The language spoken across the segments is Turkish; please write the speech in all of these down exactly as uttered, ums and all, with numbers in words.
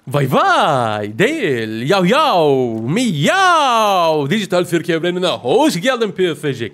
Vay vay değil. Yav yav. Miyav. Dijital sirk evrenine hoş geldin Piyasacık.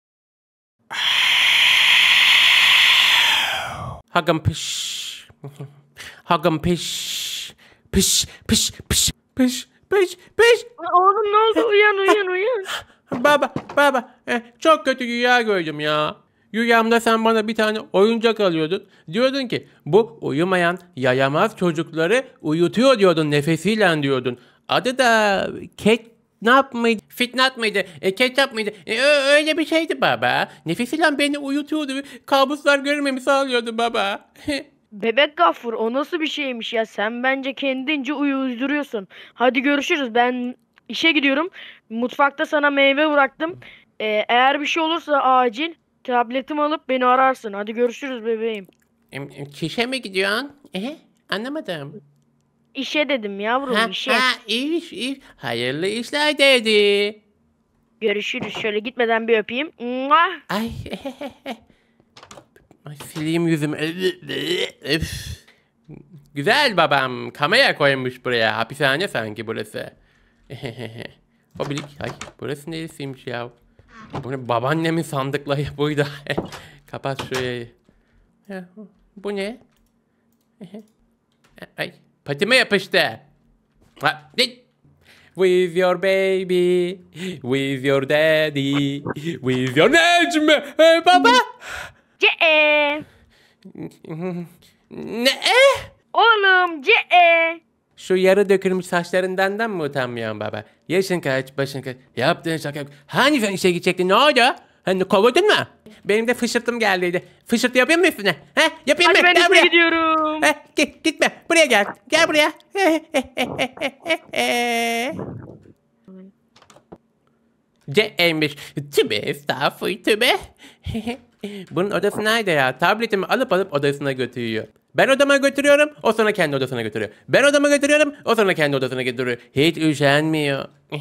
Hagam piş. Hagam piş. Piş piş piş. Piş piş piş. Oğlum ne oldu? Uyan uyan uyan. Baba baba eh, çok kötü rüya gördüm ya. Rüyamda sen bana bir tane oyuncak alıyordun. Diyordun ki bu uyumayan yayamaz çocukları uyutuyor diyordun, nefesiyle diyordun. Adı da Ketnap mıydı? Fitnat mıydı? E, Ketnap mıydı? E, öyle bir şeydi baba. Nefesiyle beni uyutuyordu. Kabuslar görmemi sağlıyordu baba. Bebek Gaffur, o nasıl bir şeymiş ya? Sen bence kendince uyuzduruyorsun. Hadi görüşürüz. Ben işe gidiyorum. Mutfakta sana meyve bıraktım. Ee, eğer bir şey olursa acil tabletimi alıp beni ararsın. Hadi görüşürüz bebeğim. Kişe mi gidiyorsun? E, anlamadım. İşe dedim yavrum, Ha, işe. ha, iş, iş. Hayırlı işler dedi. Görüşürüz. Şöyle gitmeden bir öpeyim. Mua! Ay. Ay, sileyim yüzümü. Üf. Güzel babam. Kamera koymuş buraya. Hapishane sanki burası. Hobilik. Ay, burası neresiymiş ya? Bu ne? Babaannemin sandıkları buydu. Kapat şurayı. Bu ne? Ay, patime yapıştı. Ha, with your baby, with your daddy, with your Necmi. Hey, baba. Ce Ne? Oğlum ce Şu yarı dökülmüş saçlarından mı utanmıyorsun baba? Yaşın kaç, başın kaç? Yaptığın şaka. Hani sen işe gidecektin, ne oldu? Hani kovdun mu? Benim de fışırtım geldiydi. Fışırtı yapayım mı üstüne? He? Yapayım Hadi mı? ben Gel işe buraya. gidiyorum. He? Git, gitme. Buraya gel. Gel buraya. C'ymiş. Tübe, estağfurullah tübe. Bunun odası nerede ya? Tabletimi alıp alıp odasına götürüyor. Ben odama götürüyorum, o sonra kendi odasına götürüyor. Ben odama götürüyorum, o sonra kendi odasına götürüyor. Hiç üşenmiyor.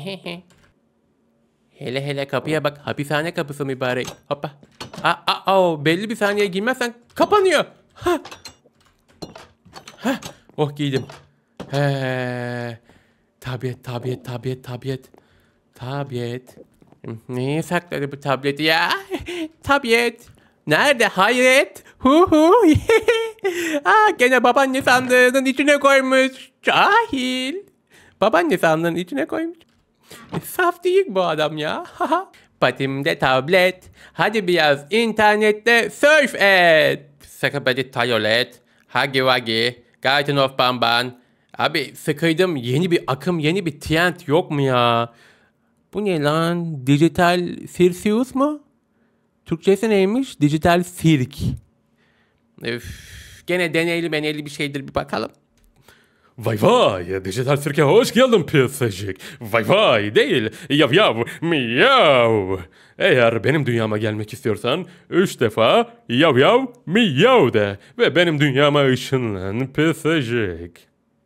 Hele hele kapıya bak, hapishane kapısı mübarek. Hoppa. Aa, aa, aa, belli bir saniye girmezsen kapanıyor. Ha. Ha. Oh, giydim. He. Tabiyet, tabiyet, tabiyet, tabiyet. Tabiyet. Neye sakladı bu tableti ya? Tabiyet. Nerede? Hayret. Hu hu. Aa, gene babaanne sandığının içine koymuş. Cahil. Babaanne sandığının içine koymuş. Saf değil bu adam ya. Patimde tablet. Hadi biraz internette surf et. Sakabadi tayolet. Hagi wagi. Garden of Bamban. Abi sıkıydım. Yeni bir akım, yeni bir trend yok mu ya? Bu ne lan? Dijital Sirsius mu? Türkçesi neymiş? Dijital sirk. Üf, gene deneyli meneyli bir şeydir, bir bakalım. Vay vay, dijital sirke hoş geldin Piyasacık. Vay vay değil, yav yav, miyav. Eğer benim dünyama gelmek istiyorsan üç defa yav yav, miyav de. Ve benim dünyama ışınlan Piyasacık.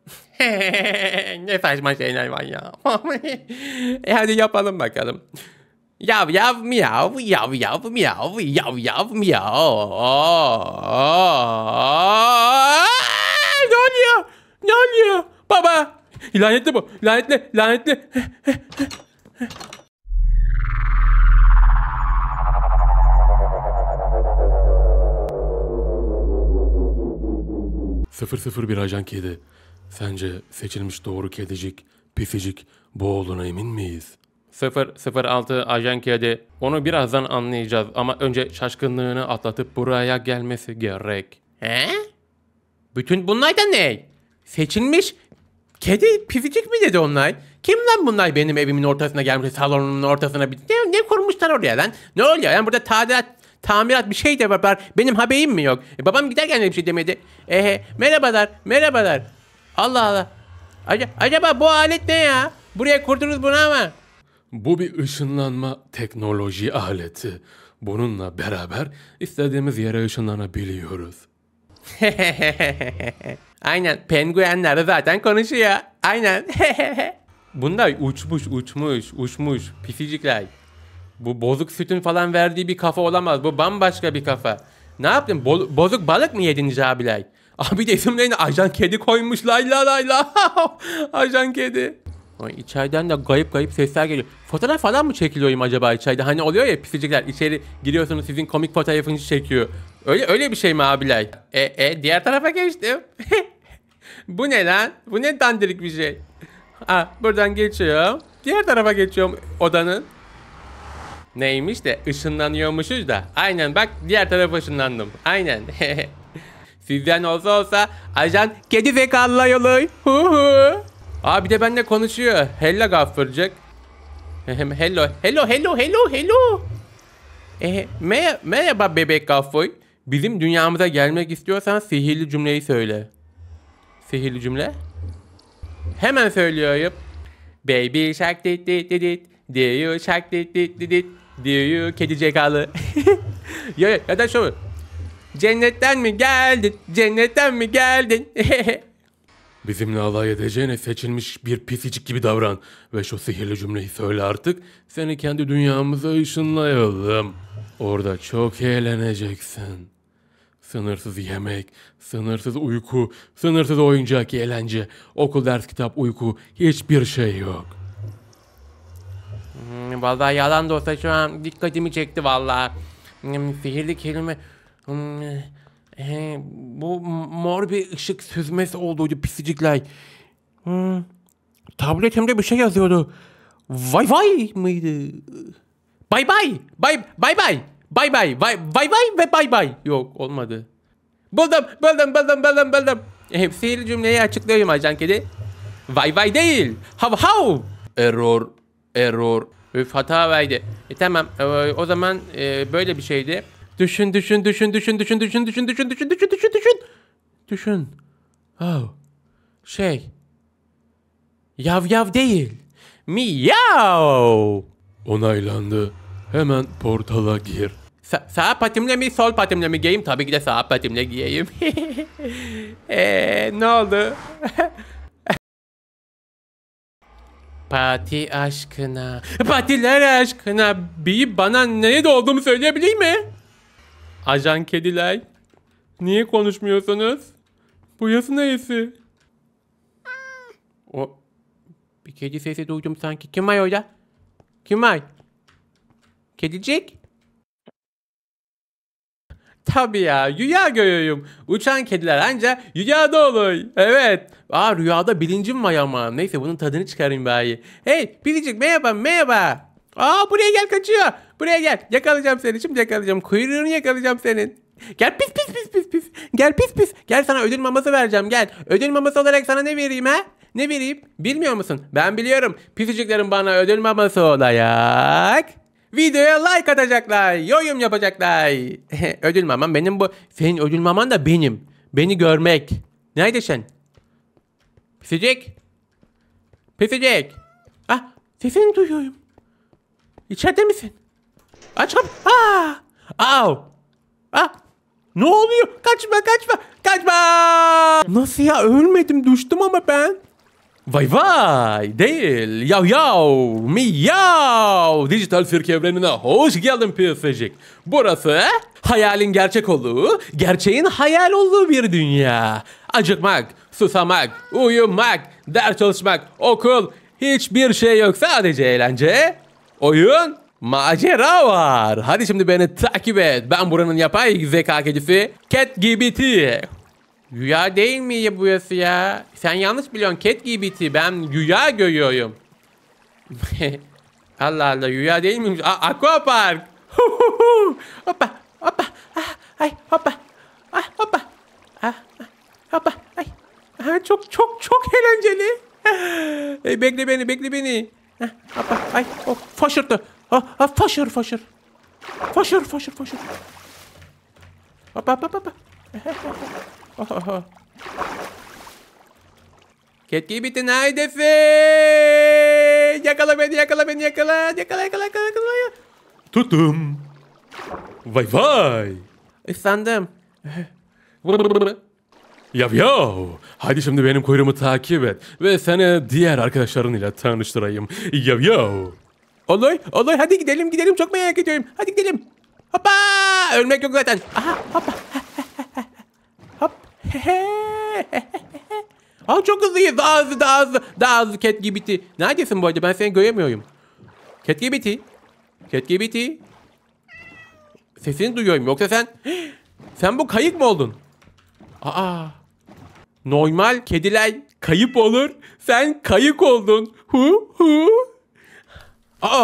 Ne saçma şeyler var ya. E hadi yapalım bakalım. Yav yav miyav, yav yav miyav, yav yav miyav. Ne oluyor? Ne oluyor? Baba! Lanetli bu. Lanetli, lanetli. sıfır sıfır bir ajan kedi. Sence seçilmiş doğru kedicik, pisicik bu olduğuna emin miyiz? sıfır sıfır altı ajan kedi. Onu birazdan anlayacağız ama önce şaşkınlığını atlatıp buraya gelmesi gerek. He? Bütün bunlar da ne? Seçilmiş kedi pisicik mi dedi onlar? Kim lan bunlar benim evimin ortasına gelmiş, salonumun ortasına bir... Ne, ne kurmuşlar oraya lan? Ne oluyor? Yani burada tadilat, tamirat bir şey de var. Benim haberim mi yok? E, babam giderken de bir şey demedi. Ehe, merhabalar, merhabalar. Allah Allah. Ac- acaba bu alet ne ya? Buraya kurdunuz bunu ama. Bu bir ışınlanma teknoloji aleti. Bununla beraber istediğimiz yere ışınlanabiliyoruz. Aynen, penguenler zaten konuşuyor. Aynen. Bunlar uçmuş, uçmuş, uçmuş. Pisicikler. Bu bozuk sütün falan verdiği bir kafa olamaz. Bu bambaşka bir kafa. Ne yaptın? Bo- bozuk balık mı yediniz abiler? Abi de isimlerini Ajan Kedi koymuş. Layla layla. Ajan Kedi. Ay, içeriden de gayip gayip sesler geliyor. Fotoğraf falan mı çekiliyorum acaba içeride? Hani oluyor ya pisicikler içeri giriyorsunuz sizin komik fotoğrafınızı çekiyor. Öyle öyle bir şey mi abiler? E e diğer tarafa geçtim. Bu ne lan? Bu ne dandirik bir şey? Ha, buradan geçiyorum. Diğer tarafa geçiyorum odanın. Neymiş de ışınlanıyormuşuz da. Aynen bak diğer tarafa ışınlandım. Aynen. Sizden olsa olsa Ajan Kedi zekalı yolu. Aa bir de benimle konuşuyor. Hello Gaffırcık. Hello hello hello hello hello. E, me merhaba bebek Gaffır. Bizim dünyamıza gelmek istiyorsan sihirli cümleyi söyle. Sihirli cümle. Hemen söylüyorum. Baby shark dit dit dit dit. Do you shark dit dit dit dit. Do you kedi zekalı. ya, ya da şu. Cennetten mi geldin? Cennetten mi geldin? Bizimle alay edeceğine seçilmiş bir pisicik gibi davran. Ve şu sihirli cümleyi söyle artık. Seni kendi dünyamıza ışınlayalım. Orada çok eğleneceksin. Sınırsız yemek, sınırsız uyku, sınırsız oyuncak, eğlence, okul, ders, kitap, uyku, hiçbir şey yok. Hmm, vallahi yalan da olsa şu an dikkatimi çekti vallahi. Hmm, sihirli kelime... Hmm, e, bu mor bir ışık süzmesi olduydu pisicikler. Hmm, tabletimde bir şey yazıyordu. Vay vay mıydı? Bay bay, bay bay bay. Bay bay, bay bay bay ve bay bay. Yok olmadı. Buldum, buldum, buldum, buldum, buldum. Hep sihirli cümleyi açıklıyorum Ajan Kedi. Vay vay değil. Hav hav. Error, error. Öf hata verdi. E tamam e, o zaman e, böyle bir şeydi. Düşün, düşün, düşün, düşün, düşün, düşün, düşün, düşün, düşün, düşün, düşün, düşün. Düşün. Oh. Şey. Yav yav değil. Miyav. Onaylandı. Hemen portala gir. Sa sağ patimle mi sol patimle mi giyeyim? Tabii ki de sağ patimle giyeyim. Eee ne oldu? Pati aşkına. Patiler aşkına. Bir bana nerede olduğumu söyleyebilir mi? Ajan Kediler. Niye konuşmuyorsunuz? Bu yası neyisi? O bir kedi sesi duydum sanki. Kim var orada? Kim var? Kedicik? Tabii ya, rüya görüyorum. Uçan kediler anca rüyada olur. Evet. Aa rüyada bilincim var ama. Neyse bunun tadını çıkarayım bari. Hey Biricik merhaba merhaba. Aa buraya gel kaçıyor. Buraya gel. Yakalayacağım seni. Şimdi yakalayacağım. Kuyruğunu yakalayacağım senin. Gel pis pis pis pis pis. Gel pis pis. Gel sana ödül maması vereceğim gel. Ödül maması olarak sana ne vereyim ha? Ne vereyim? Bilmiyor musun? Ben biliyorum. Pisiciklerin bana ödül maması olarak... Videoya like atacaklar. Yorum yapacaklar. Ödül mamam benim bu. Senin ödül maman da benim. Beni görmek. Nerede sen? Pisicik. Pisicik. Ah sesini duyuyorum. İçeride misin? Aç kapı. Ah. Au. Ah. Ne oluyor? Kaçma kaçma. Kaçma. Nasıl ya ölmedim düştüm ama ben. Vay vay değil. Yav yav. Miyav. Dijital sirk evrenine hoş geldin pisicik. Burası hayalin gerçek olduğu, gerçeğin hayal olduğu bir dünya. Acıkmak, susamak, uyumak, ders çalışmak, okul, hiçbir şey yok. Sadece eğlence, oyun, macera var. Hadi şimdi beni takip et. Ben buranın yapay zeka kedisi CatGPT. Rüya değil mi ya burası ya? Sen yanlış biliyorsun CatGPT. Ben rüya görüyorum. Allah Allah rüya değil miymiş? Aa, Aquapark. Hoppa hoppa. Ah, ay hoppa. Ah, hoppa. Ah, hoppa. Ay. Ah, çok çok çok eğlenceli. Hey, bekle beni bekle beni. Ah, hoppa. Ay oh, faşırdı. Ah, ah, faşır faşır. Faşır faşır faşır. Hoppa hoppa hoppa. Oh, oh, oh. CatGPT neredesin? Yakala beni, yakala beni, yakala. Yakala, yakala, yakala, yakala. Tuttum. Vay vay. Islandım. Yav yav. Hadi şimdi benim kuyruğumu takip et. Ve seni diğer arkadaşlarınla tanıştırayım. Yav yav. Olur, olur. Hadi gidelim, gidelim. Çok merak ediyorum. Hadi gidelim. Hoppa. Ölmek yok zaten. Aha, hoppa. Hop, Aa, çok hızlıyız. Daha hızlı, daha hızlı. Daha hızlı ChatGPT. Neredesin bu arada? Ben seni göremiyorum. ChatGPT. ChatGPT. Sesini duyuyorum. Yoksa sen... Sen bu kayık mı oldun? Aa. Normal kediler kayıp olur. Sen kayık oldun. Hu hu. Aa.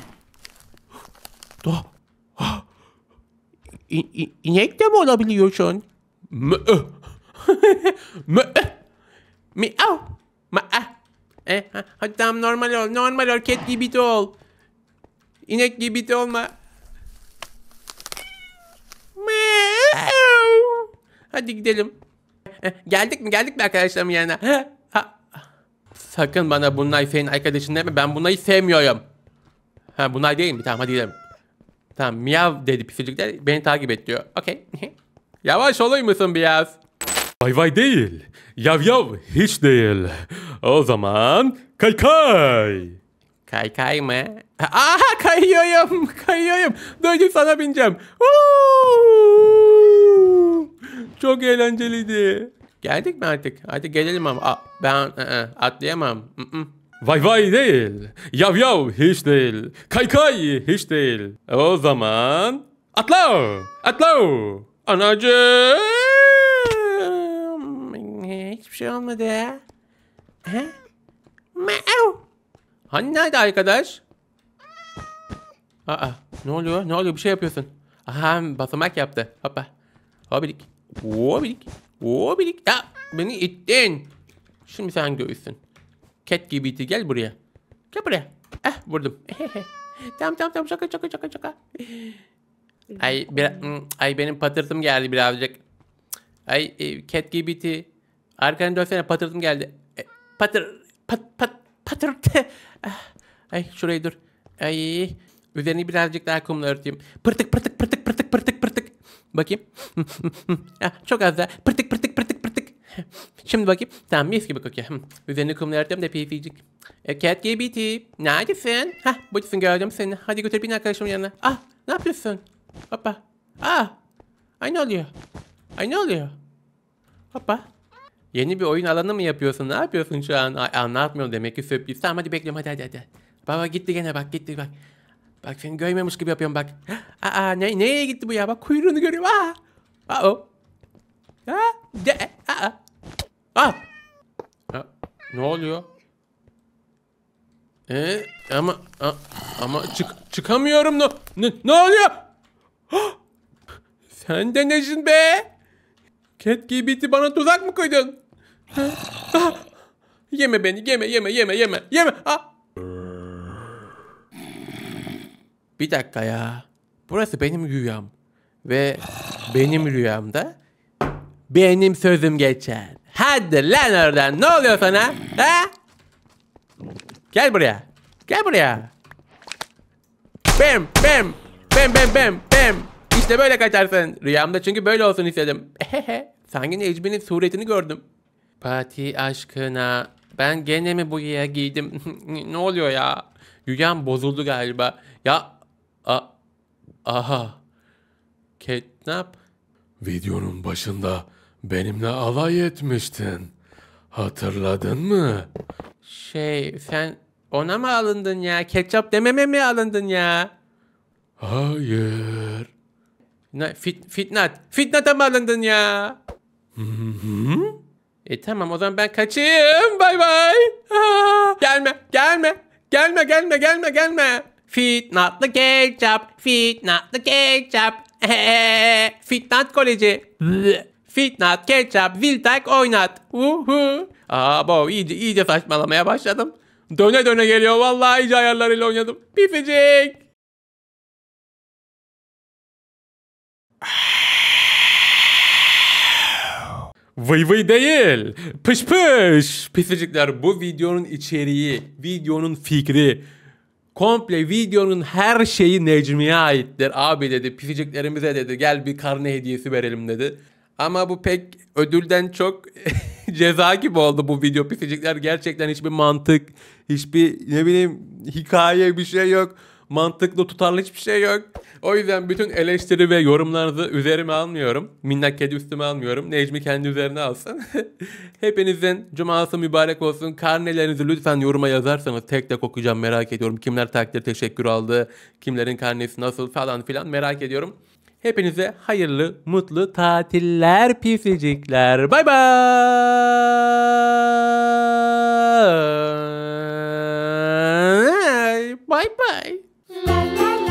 İ, i, inek de mi olabiliyorsun? Mı. Mı. Miau. Ma. Eh, hadi tamam, normal ol. Normal ol. Cat gibi de ol. İnek gibi de olma. Miau. Hadi gidelim. Geldik mi? Geldik mi arkadaşlarımın yanına? Ha. Sakın bana bunlar senin arkadaşın deme. Ben bunları sevmiyorum. Ha, bunlar değil mi? Tamam, hadi gidelim. Tamam, miyav dedi pisicikler. Beni takip et diyor. Okey. Yavaş olur musun biraz? Vay vay değil. Yav yav hiç değil. O zaman kay kay. Kay kay mı? Aha, kayıyorum. Kayıyorum. Dur dur, sana bineceğim. Uuu. Çok eğlenceliydi. Geldik mi artık? Hadi gelelim ama. Aa, ben ı-ı, atlayamam. I-ı. Vay vay değil. Yav yav hiç değil. Kay kay hiç değil. O zaman atla. Atla. Anacığım. Hiçbir şey olmadı ya. He? Meow. Hani nerede arkadaş? Aa, ne oluyor? Ne oluyor? Bir şey yapıyorsun. Aha, basamak yaptı. Hoppa. Hobidik. Hobidik. Hobidik. Ya, beni ittin. Şimdi sen göğüsün. Cat gibiydi, gel buraya. Gel buraya. Eh, vurdum. Tamam tamam tamam, şaka şaka şaka şaka. Ay, bir, ay benim patırtım geldi birazcık. Ay, e, Cat gibiydi. Arkanı dönsene, patırtım geldi. E, patır pat pat patırtı. Ay, şurayı dur. Ay, üzerini birazcık daha kumla örteyim. Pırtık pırtık pırtık pırtık pırtık pırtık. Bakayım. Çok az daha. Pırtık pırtık pırtık pırtık. Şimdi bakayım. Tamam, mis gibi kokuyor. Üzerini kumla örteyim de pisicik. E, Cat G B T. Neredesin? Hah, buradasın, gördüm seni. Hadi götür beni arkadaşımın yanına. Ah, ne yapıyorsun? Hoppa. Ah. Ay, ne oluyor? Ay, ne oluyor? Hoppa. Yeni bir oyun alanı mı yapıyorsun? Ne yapıyorsun şu an? Ay, anlatmıyorum demek ki, sürpriz. Tamam, hadi bekliyorum, hadi hadi hadi. Baba gitti gene, bak gitti bak. Bak, seni görmemiş gibi yapıyorum bak. Aa, ne, nereye gitti bu ya? Bak, kuyruğunu görüyorum. Aa. Aa o. Ha? De. Aa. Aa. Ha, ne oluyor? Ee, ama a, ama çık çıkamıyorum. Ne ne, ne oluyor? Sen de nesin be? Cat gibiydi, bana tuzak mı koydun? Ah, yeme beni, yeme yeme yeme yeme yeme. Ah. Bir dakika ya. Burası benim rüyam. Ve benim rüyamda benim sözüm geçer. Hadi lan oradan. Ne oluyor sana? Ha? Gel buraya. Gel buraya. Bam bam. Bam bam bam bam. İşte böyle kaçarsın. Rüyamda çünkü böyle olsun istedim. Sanki Necmi'nin suretini gördüm. Fatih aşkına. Ben gene mi bu yaya giydim? Ne oluyor ya? Rüyam bozuldu galiba. Ya. A aha. Catnap. Videonun başında benimle alay etmiştin. Hatırladın mı? Şey, sen ona mı alındın ya? Ketçap dememe mi alındın ya? Hayır. Ne, fit, fitnat. Fitnat'a mı alındın ya? Hı hı. E tamam, o zaman ben kaçayım. Bay bay. Aa, gelme, gelme. Gelme, gelme, gelme, gelme. Fitnatlı ketçap. Fitnatlı ketçap. Fitnat koleji. Fitnat ketçap. Ziltak oynat. Uhu. Aa, bu iyice iyice saçmalamaya başladım. Döne döne geliyor. Vallahi iyice ayarlarıyla oynadım. Pisicik. Vıy vıy değil. Pış pış. Pisicikler, bu videonun içeriği, videonun fikri, komple videonun her şeyi Necmi'ye aittir. Abi dedi, pisiciklerimize dedi, gel bir karne hediyesi verelim dedi. Ama bu pek ödülden çok ceza gibi oldu bu video, pisicikler. Gerçekten hiçbir mantık, hiçbir ne bileyim hikaye, bir şey yok. Mantıklı, tutarlı hiçbir şey yok. O yüzden bütün eleştiri ve yorumlarınızı üzerime almıyorum. Minnak kedi üstüme almıyorum. Necmi kendi üzerine alsın. Hepinizin cuması mübarek olsun. Karnelerinizi lütfen yoruma yazarsanız tek tek okuyacağım, merak ediyorum. Kimler takdir teşekkür aldı, kimlerin karnesi nasıl falan filan merak ediyorum. Hepinize hayırlı, mutlu tatiller pisicikler. Bay bay. Bye bye. La la